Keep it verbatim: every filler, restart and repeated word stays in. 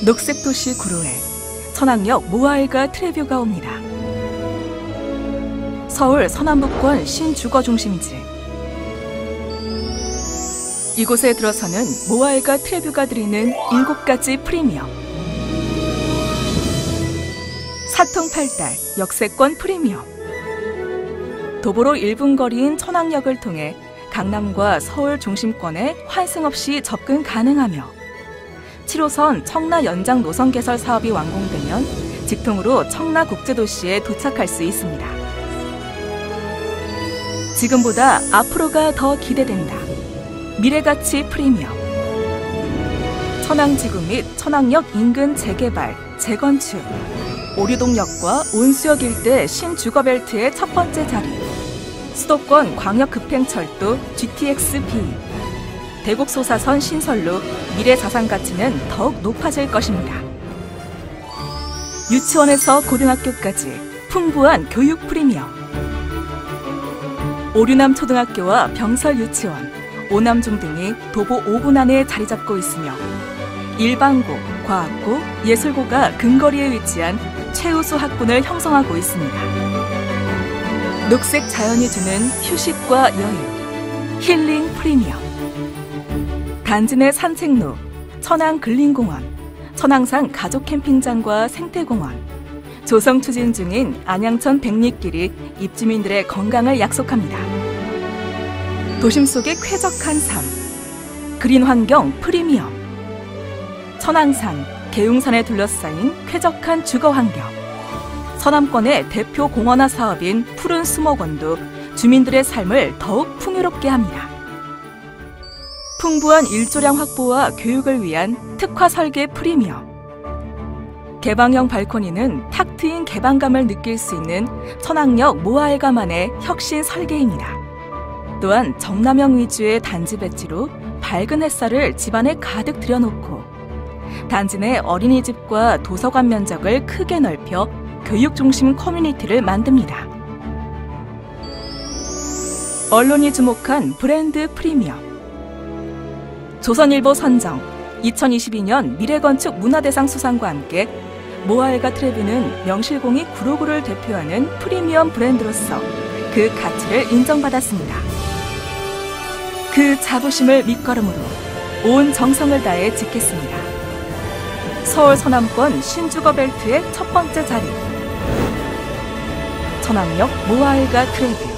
녹색 도시 구로에 천왕역 모아일가 트레뷰가 옵니다. 서울 서남북권 신주거 중심지. 이곳에 들어서는 모아일가 트레뷰가 드리는 일곱 가지 프리미엄. 사통팔달 역세권 프리미엄. 도보로 일 분 거리인 천왕역을 통해 강남과 서울 중심권에 환승 없이 접근 가능하며 칠 호선 청라 연장 노선 개설 사업이 완공되면 직통으로 청라 국제도시에 도착할 수 있습니다. 지금보다 앞으로가 더 기대된다. 미래가치 프리미엄. 천왕지구 및 천왕역 인근 재개발, 재건축. 오류동역과 온수역 일대 신주거벨트의 첫 번째 자리. 수도권 광역급행철도 지티엑스비. 대곡 소사선 신설로 미래 자산 가치는 더욱 높아질 것입니다. 유치원에서 고등학교까지 풍부한 교육 프리미엄. 오류남 초등학교와 병설 유치원, 오남중 등이 도보 오 분 안에 자리 잡고 있으며 일반고, 과학고, 예술고가 근거리에 위치한 최우수 학군을 형성하고 있습니다. 녹색 자연이 주는 휴식과 여유, 힐링 프리미엄. 단지 내 산책로, 천왕 근린공원, 천왕산 가족 캠핑장과 생태공원, 조성 추진 중인 안양천 백리길이 입주민들의 건강을 약속합니다. 도심 속의 쾌적한 삶, 그린 환경 프리미엄. 천왕산, 계웅산에 둘러싸인 쾌적한 주거 환경. 서남권의 대표 공원화 사업인 푸른 수목원도 주민들의 삶을 더욱 풍요롭게 합니다. 풍부한 일조량 확보와 교육을 위한 특화 설계 프리미엄. 개방형 발코니는 탁 트인 개방감을 느낄 수 있는 천왕역 모아일가만의 혁신 설계입니다. 또한 정남형 위주의 단지 배치로 밝은 햇살을 집안에 가득 들여놓고 단지 내 어린이집과 도서관 면적을 크게 넓혀 교육 중심 커뮤니티를 만듭니다. 언론이 주목한 브랜드 프리미엄. 조선일보 선정 이천이십이 년 미래건축 문화대상 수상과 함께 모아일가 트레뷰는 명실공히 구로구를 대표하는 프리미엄 브랜드로서 그 가치를 인정받았습니다. 그 자부심을 밑거름으로 온 정성을 다해 지켰습니다. 서울 서남권 신주거벨트의 첫 번째 자리. 천왕역 모아일가 트레뷰.